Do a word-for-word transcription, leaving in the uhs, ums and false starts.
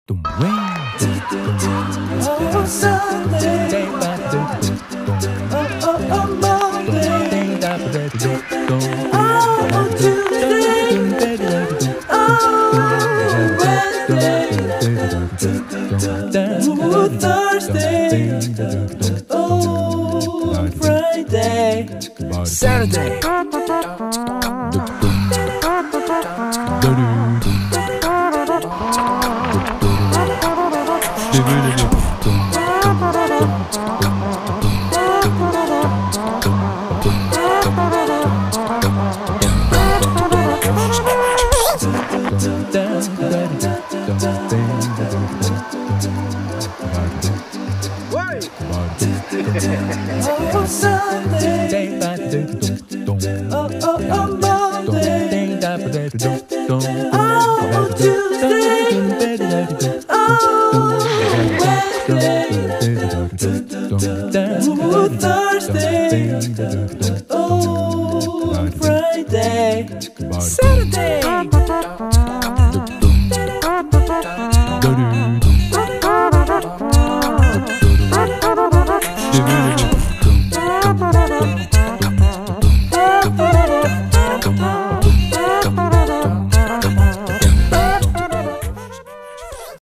Oh, Sunday. Oh, oh, oh, Monday. Oh, Tuesday. Oh, Wednesday. Ooh, Thursday. Oh, Friday. Saturday. Oh, Sunday. Oh, oh, oh, Monday. Oh, Tuesday. Oh, Wednesday. Ooh, Thursday.